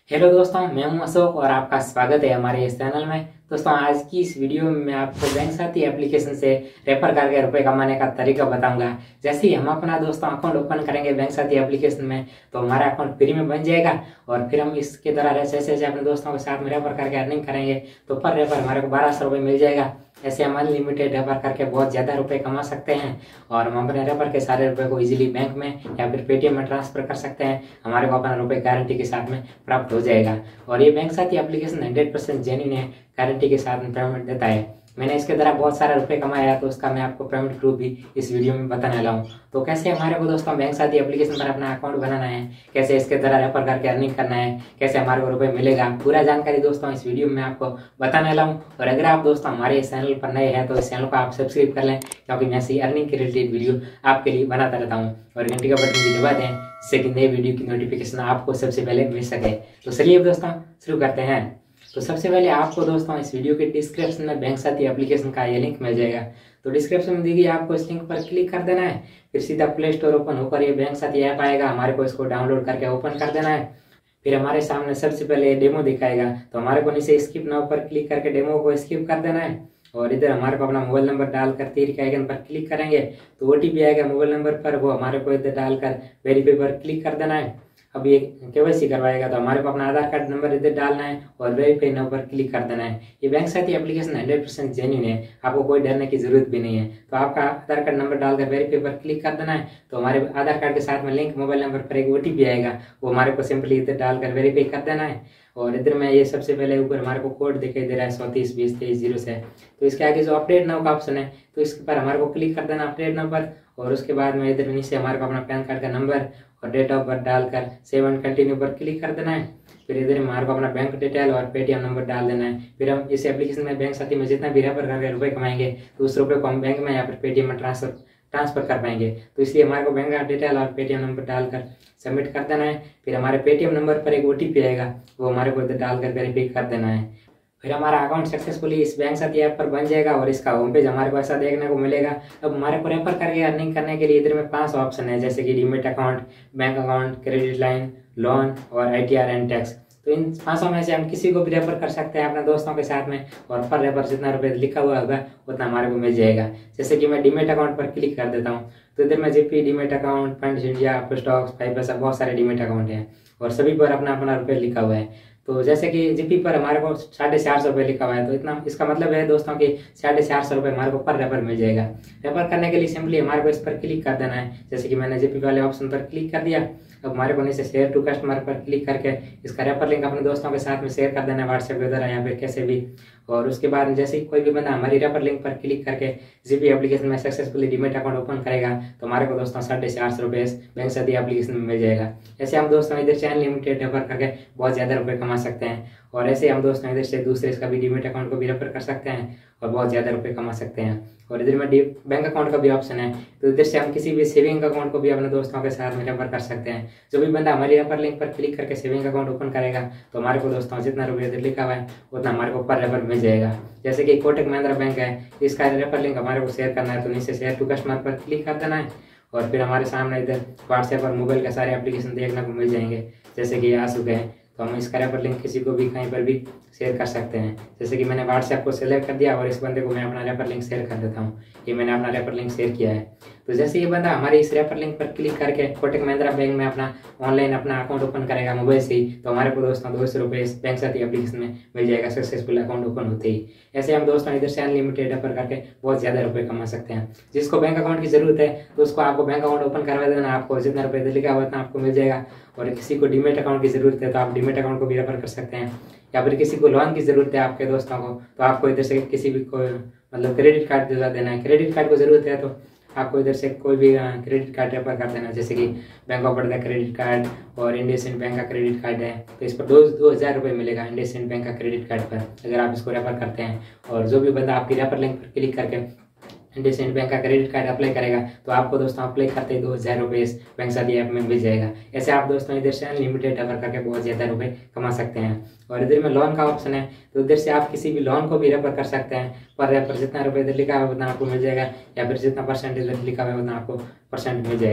Hello दोस्तों, मैं हूं अशोक और आपका स्वागत है हमारे इस चैनल में। दोस्तों, आज की इस वीडियो में मैं आपको बैंक साथी एप्लीकेशन से रेफर करके रुपए कमाने का तरीका बताऊंगा। जैसे ही हम अपना दोस्तों अकाउंट ओपन करेंगे बैंक साथी एप्लीकेशन में, तो हमारा अकाउंट फ्री में बन जाएगा और फिर हम इसके द्वारा जैसे जैसे अपने दोस्तों के साथ में रेफर करके अर्निंग करेंगे तो पर रेफर हमारे को 1200 रुपये मिल जाएगा। ऐसे हम अनलिमिटेड रेफर करके बहुत ज़्यादा रुपए कमा सकते हैं और हम अपने रेफर के सारे रुपए को इजीली बैंक में या फिर पेटीएम में ट्रांसफर कर सकते हैं। हमारे को अपना रुपए गारंटी के साथ में प्राप्त हो जाएगा और ये बैंक साथी एप्लीकेशन 100% जेन्युइन है, गारंटी के साथ में पेमेंट देता है। मैंने इसके द्वारा बहुत सारा रुपए कमाया है, तो उसका मैं आपको पेमेंट प्रूफ भी इस वीडियो में बताने वाला हूँ। तो कैसे हमारे को दोस्तों बैंक साथी एप्लीकेशन पर अपना अकाउंट बनाना है, कैसे इसके द्वारा रेफर करके अर्निंग करना है, कैसे हमारे को रुपए मिलेगा, पूरा जानकारी दोस्तों इस वीडियो में आपको बताने वाला हूँ। और अगर आप दोस्तों हमारे इस चैनल पर नए हैं तो इस चैनल को आप सब्सक्राइब कर लें, क्योंकि मैं ऐसी अर्निंग के रिलेटेड वीडियो आपके लिए बनाता रहता हूँ। और घंटी का बटन भी दबा दें जिससे कि नए वीडियो की नोटिफिकेशन आपको सबसे पहले मिल सके। तो चलिए दोस्तों शुरू करते हैं। तो सबसे पहले आपको दोस्तों इस वीडियो के डिस्क्रिप्शन में बैंक साथी एप्लीकेशन का ये लिंक मिल जाएगा। तो डिस्क्रिप्शन में दी गई आपको इस लिंक पर क्लिक कर देना है, फिर सीधा प्ले स्टोर ओपन होकर ये बैंक साथी ऐप आएगा। हमारे को इसको डाउनलोड करके ओपन कर देना है। फिर हमारे सामने सबसे पहले डेमो दिखाएगा, तो हमारे को नीचे स्किप नाउ पर क्लिक करके डेमो को स्किप कर देना है। और इधर हमारे को अपना मोबाइल नंबर डालकर तीर के आइकन पर क्लिक करेंगे तो ओटीपी आएगा मोबाइल नंबर पर, वो हमारे को इधर डालकर वेरीफाई पर क्लिक कर देना है। अब ये केवाईसी करवाएगा तो हमारे को अपना आधार कार्ड नंबर इधर डालना है और वेरीफाई नाउ पर क्लिक कर देना है। ये बैंक साथी एप्लीकेशन 100% जेन्युइन है, आपको कोई डरने की जरूरत भी नहीं है। तो आपका आधार कार्ड नंबर डालकर वेरीफाई पर क्लिक कर देना है। तो हमारे आधार कार्ड के साथ में लिंक मोबाइल नंबर पर एक ओटीपी आएगा, वो हमारे को सिंपली इधर डालकर वेरीफाई कर देना है। और इधर में ये सबसे पहले ऊपर हमारे को कोड दिखाई दे रहा है 342023 से। तो इसके आगे जो अपडेट नाउ का ऑप्शन है तो इस पर हमारे को क्लिक कर देना अपडेट नाउ पर। और उसके बाद में इधर नीचे हमारे को अपना पैन कार्ड का नंबर और डेट ऑफ बर्थ डालकर सेव एंड कंटिन्यू पर क्लिक कर देना है। फिर इधर हमारे को अपना बैंक डिटेल और पेटीएम नंबर डाल देना है। फिर हम इस एप्लीकेशन में बैंक साथी में जितना भी रेफर करके रुपए कमाएंगे तो उस रुपए को हम बैंक में या फिर पेटीएम में ट्रांसफर कर पाएंगे। तो इसलिए हमारे को बैंक का डिटेल और पेटीएम नंबर डालकर सबमिट कर देना है। फिर हमारे पेटीएम नंबर पर एक ओटीपी आएगा, वो हमारे को इधर डालकर वेरीफाई कर देना है। फिर हमारा अकाउंट सक्सेसफुली इस बैंक साथी ऐप पर बन जाएगा और इसका होम पेज हमारे को ऐसा देखने को मिलेगा। अब हमारे को रेफर करके अर्निंग करने के लिए इधर में 5 ऑप्शन है, जैसे कि demat account, bank account, credit line, loan और आईटीआर एंड टैक्स। तो इन 5 में से हम किसी को भी रेफर कर सकते हैं अपने दोस्तों के साथ में और पर रेफर जितना रुपये लिखा हुआ होगा उतना हमारे को मिल जाएगा। जैसे कि मैं डीमेट अकाउंट पर क्लिक कर देता हूँ तो इधर में GP, demat account, funds India, stocks, 5 paisa, बहुत सारे डीमेट अकाउंट हैं और सभी पर अपना अपना रुपये लिखा हुआ है। तो जैसे कि जीपी पर हमारे को 450 रुपये लिखा हुआ है, तो इतना इसका मतलब है दोस्तों कि 450 रुपये हमारे को पर रेफर मिल जाएगा। रेफर करने के लिए सिंपली हमारे को इस पर क्लिक कर देना है। जैसे कि मैंने जीपी वाले ऑप्शन पर क्लिक कर दिया। अब हमारे को नीचे शेयर टू कस्टमर पर क्लिक करके इसका रेफर लिंक अपने दोस्तों के साथ में शेयर कर देना है, व्हाट्सएप के द्वारा या फिर कैसे भी। और उसके बाद जैसे ही कोई भी बंदा हमारी रेफर लिंक पर क्लिक करके जीपी एप्लीकेशन में सक्सेसफुली डीमेट अकाउंट ओपन करेगा तो हमारे को दोस्तों 450 रुपये बैंक साथी एप्लीकेशन में मिल जाएगा। ऐसे हम दोस्तों इधर से अनलिमिटेड रेफर करके बहुत ज़्यादा रुपये कमा सकते हैं और ऐसे हम दोस्तों इधर से दूसरे इसका भी डीमेट अकाउंट को भी रेफर कर सकते हैं और बहुत ज़्यादा रुपये कमा सकते हैं। और इधर में बैंक अकाउंट का भी ऑप्शन है, तो इधर से हम किसी भी सेविंग अकाउंट को भी अपने दोस्तों के साथ में रेफर कर सकते हैं। जो भी बंदा हमारी रेफर लिंक पर क्लिक करके सेविंग अकाउंट ओपन करेगा तो हमारे को दोस्तों जितना रुपये इधर लिखा हुआ है उतना हमारे को पर रेफर मिल जाएगा। जैसे कि कोटक महिंद्रा बैंक है, इसका रेफर लिंक हमारे को शेयर करना है तो नीचे शेयर टू कस्टमर पर क्लिक कर देना है और फिर हमारे सामने इधर व्हाट्सएप और मोबाइल के सारे एप्लीकेशन देखने को मिल जाएंगे। जैसे कि आ चुके हैं तो हम इसका रेफर लिंक किसी को भी कहीं पर भी शेयर कर सकते हैं। जैसे कि मैंने व्हाट्सएप को सेलेक्ट कर दिया और इस बंदे को मैं अपना रेफर लिंक शेयर कर देता हूँ। ये मैंने अपना रेफर लिंक शेयर किया है। तो जैसे ये बंदा हमारे इस रेफर लिंक पर क्लिक करके कोटक महिंद्रा बैंक में अपना ऑनलाइन अपना अकाउंट ओपन करेगा मोबाइल से ही, तो हमारे को दोस्तों 200 रुपये इस बैंक साथी एप्लीकेशन में मिल जाएगा सक्सेसफुल अकाउंट ओपन होते ही। ऐसे हम दोस्तों इधर से अनलिमिटेड रेफर करके बहुत ज़्यादा रुपये कमा सकते हैं। जिसको बैंक अकाउंट की जरूरत है तो उसको आपको बैंक अकाउंट ओपन करवा देना, आपको जितना रुपये लिखा हुआ उतना आपको मिल जाएगा। और किसी को डीमेट अकाउंट की जरूरत है तो आप डीमेट अकाउंट को भी रेफर कर सकते हैं, या फिर किसी को लोन की जरूरत है आपके दोस्तों को तो आपको इधर से किसी भी कोई मतलब क्रेडिट कार्ड दिला देना है। क्रेडिट कार्ड को जरूरत है तो आपको इधर से कोई भी क्रेडिट कार्ड रेफर कर देना, जैसे कि bank of Baroda credit card और इंडियन बैंक का क्रेडिट कार्ड है तो इस पर 2000 रुपये मिलेगा इंडियन बैंक का क्रेडिट कार्ड पर अगर आप इसको रेफर करते हैं। और जो भी बंदा आपकी रेफर लिंक पर क्लिक करके इंडियन बैंक का क्रेडिट कार्ड अप्लाई करेगा तो आपको दोस्तों अप्लाई करते ही 2000 रुपये इस बैंक साथी ऐप में मिल जाएगा। ऐसे आप दोस्तों इधर से अनलिमिटेड रेफर करके बहुत ज़्यादा रुपये कमा सकते हैं। और इधर में लोन का ऑप्शन है, तो इधर से आप किसी भी लोन को भी रेफर कर सकते हैं। पर रेफर जितना रुपये इधर लिखा हुआ उतना आपको मिल जाएगा, या फिर जितना परसेंट इधर लिखा हुआ है उतना आपको परसेंट मिल जाएगा।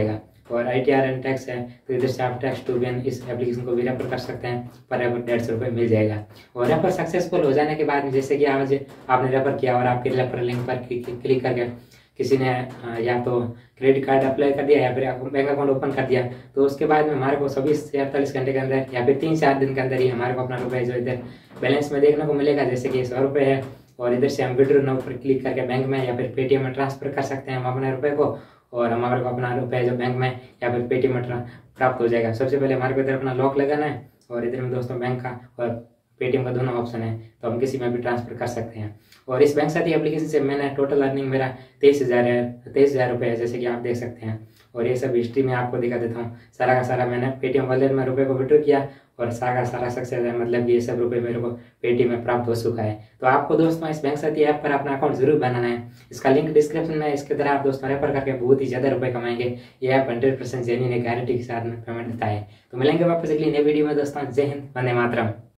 और ITR एंड टैक्स है, तो इधर से आप टैक्स टू बिन इस एप्लीकेशन को भी रेफर कर सकते हैं। पर रेफर 150 रुपये मिल जाएगा। और रेफर सक्सेसफुल हो जाने के बाद जैसे कि आज आपने रेफर किया और आपके रेफर लिंक पर क्लिक करके किसी ने या तो क्रेडिट कार्ड अप्लाई कर दिया या फिर बैंक अकाउंट ओपन कर दिया, तो उसके बाद में हमारे को 24 से 48 घंटे के अंदर या फिर 3-4 दिन के अंदर ही हमारे को अपना रुपये जो इधर बैलेंस में देखने को मिलेगा। जैसे कि 100 रुपये है और इधर से हम विड्रॉ नाउ पर क्लिक करके बैंक में या फिर पेटीएम में ट्रांसफर कर सकते हैं हम अपने रुपये को, और हमारे को अपना रुपये जो बैंक में या फिर पेटीएम में प्राप्त हो जाएगा। सबसे पहले हमारे को इधर अपना लॉक लगाना है और इधर में दोस्तों बैंक का और पेटीएम का दोनों ऑप्शन है, तो हम किसी में भी ट्रांसफर कर सकते हैं। और इस बैंक साथी एप्लीकेशन से मैंने टोटल अर्निंग मेरा 23,000 रुपये है, जैसे कि आप देख सकते हैं। और ये सब हिस्ट्री में आपको दिखा देता हूँ। सारा का सारा मैंने पेटीएम वॉलेट में रुपये को विड्रॉ किया और सारा का सारा सक्सेस है, मतलब कि ये सब रुपये मेरे को पेटीएम में प्राप्त हो चुका है। तो आपको दोस्तों इस बैंक साथी ऐप पर अपना अकाउंट जरूर बनाना है। इसका लिंक डिस्क्रिप्शन में, इसके तरह आप दोस्तों रेफर करके बहुत ही ज़्यादा रुपये कमाएंगे। ये ऐप 100% जेन्युइन गारंटी के साथ में पेमेंट देता है। तो मिलेंगे वापस अगली नई वीडियो में दोस्तों। जय हिंद, वंदे मातरम।